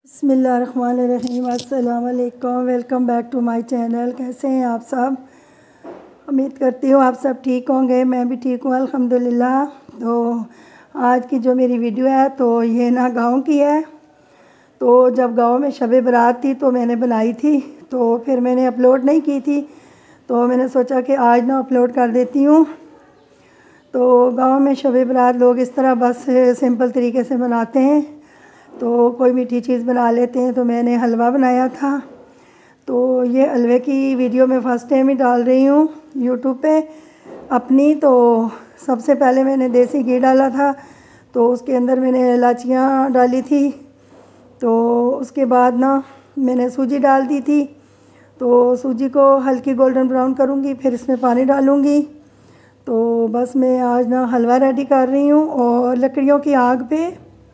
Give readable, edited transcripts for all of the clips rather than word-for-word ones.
बिस्मिल्लाहिर्रहमानिर्रहीम। अस्सलाम वालेकुम। Welcome back to my channel. कैसे हैं आप सब? उम्मीद करती हूँ आप सब ठीक होंगे। मैं भी ठीक हूँ अल्हम्दुलिल्लाह। तो आज की जो मेरी वीडियो है तो ये ना गांव की है। तो जब गांव में शब बारात थी तो मैंने बनाई थी, तो फिर मैंने अपलोड नहीं की थी, तो मैंने सोचा कि आज ना अपलोड कर देती हूँ। तो गांव में शब बारात लोग इस तरह बस सिंपल तरीके से मनाते हैं, तो कोई मीठी चीज़ बना लेते हैं। तो मैंने हलवा बनाया था। तो ये हलवे की वीडियो मैं फ़र्स्ट टाइम ही डाल रही हूँ यूट्यूब पे अपनी। तो सबसे पहले मैंने देसी घी डाला था, तो उसके अंदर मैंने इलायचियाँ डाली थी। तो उसके बाद ना मैंने सूजी डाल दी थी। तो सूजी को हल्की गोल्डन ब्राउन करूँगी, फिर इसमें पानी डालूँगी। तो बस मैं आज ना हलवा रेडी कर रही हूँ और लकड़ियों की आग पे।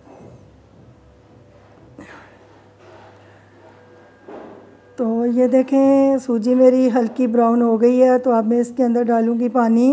तो ये देखें सूजी मेरी हल्की ब्राउन हो गई है। तो अब मैं इसके अंदर डालूँगी पानी।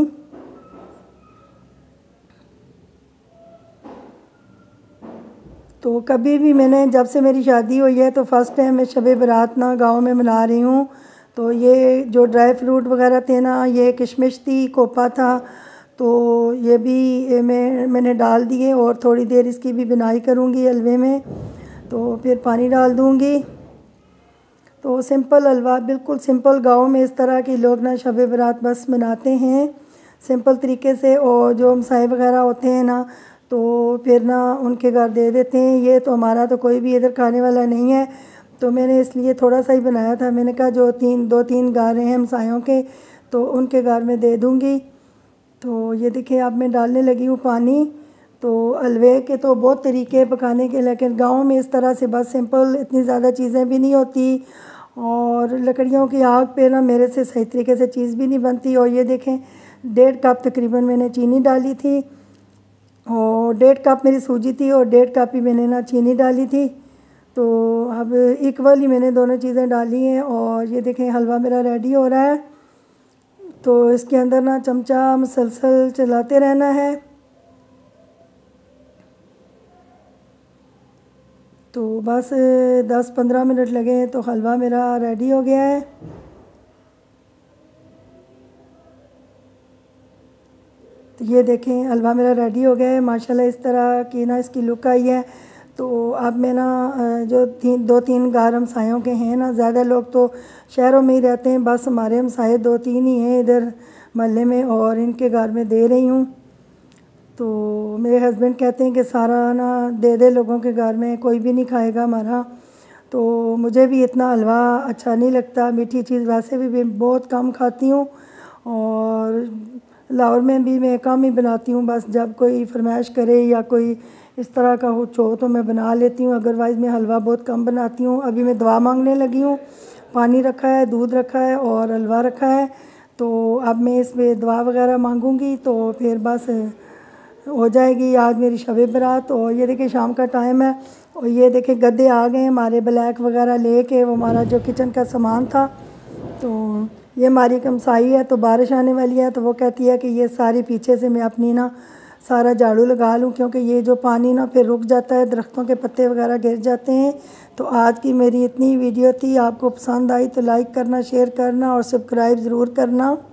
तो कभी भी मैंने, जब से मेरी शादी हुई है, तो फ़र्स्ट टाइम मैं शब बारात ना गाँव में मना रही हूँ। तो ये जो ड्राई फ्रूट वगैरह थे ना, ये किशमिश थी, कोपा था, तो ये भी मैंने डाल दिए और थोड़ी देर इसकी भी बुनाई करूँगी हलवे में। तो फिर पानी डाल दूँगी। तो सिंपल हलवा, बिल्कुल सिंपल। गांव में इस तरह के लोग ना शब बारात बस मनाते हैं सिंपल तरीके से। और जो हमसाए वगैरह होते हैं ना, तो फिर ना उनके घर दे देते हैं। ये तो हमारा तो कोई भी इधर खाने वाला नहीं है, तो मैंने इसलिए थोड़ा सा ही बनाया था। मैंने कहा जो दो तीन घर हैं हमसायों के, तो उनके घर में दे दूँगी। तो ये देखिए अब मैं डालने लगी हूँ पानी। तो हलवे के तो बहुत तरीके पकाने के, लेकिन गांव में इस तरह से बस सिंपल, इतनी ज़्यादा चीज़ें भी नहीं होती और लकड़ियों की आग पे ना मेरे से सही तरीके से चीज़ भी नहीं बनती। और ये देखें 1.5 कप तकरीबन मैंने चीनी डाली थी और 1.5 कप मेरी सूजी थी और 1.5 कप ही मैंने ना चीनी डाली थी। तो अब इक्वल ही मैंने दोनों चीज़ें डाली हैं। और ये देखें हलवा मेरा रेडी हो रहा है। तो इसके अंदर ना चमचा मुसलसल चलाते रहना है। तो बस 10-15 मिनट लगे तो हलवा मेरा रेडी हो गया है। तो ये देखें हलवा मेरा रेडी हो गया है माशाल्लाह। इस तरह की ना इसकी लुक आई है। तो अब मैं ना जो 2-3 घर हमसायों के हैं ना, ज़्यादा लोग तो शहरों में ही रहते हैं, बस हमारे हमसाए 2-3 ही हैं इधर मोहल्ले में, और इनके घर में दे रही हूँ। तो मेरे हस्बैंड कहते हैं कि सारा ना दे दे लोगों के घर में, कोई भी नहीं खाएगा हमारा। तो मुझे भी इतना हलवा अच्छा नहीं लगता। मीठी चीज़ वैसे भी बहुत कम खाती हूँ और लाहौर में भी मैं कम ही बनाती हूँ। बस जब कोई फरमाइश करे या कोई इस तरह का कुछ हो तो मैं बना लेती हूँ, अदरवाइज़ मैं हलवा बहुत कम बनाती हूँ। अभी मैं दुआ मांगने लगी हूँ। पानी रखा है, दूध रखा है और हलवा रखा है। तो अब मैं इसमें दुआ वगैरह मांगूँगी तो फिर बस हो जाएगी आज मेरी शब बारात। और ये देखिए शाम का टाइम है और ये देखिए गद्दे आ गए हमारे ब्लैक वगैरह लेके, वो हमारा जो किचन का सामान था। तो ये हमारी कमसाई है, तो बारिश आने वाली है, तो वो कहती है कि ये सारी पीछे से मैं अपनी ना सारा झाड़ू लगा लूँ, क्योंकि ये जो पानी ना फिर रुक जाता है, दरख्तों के पत्ते वगैरह गिर जाते हैं। तो आज की मेरी इतनी वीडियो थी। आपको पसंद आई तो लाइक करना, शेयर करना और सब्सक्राइब ज़रूर करना।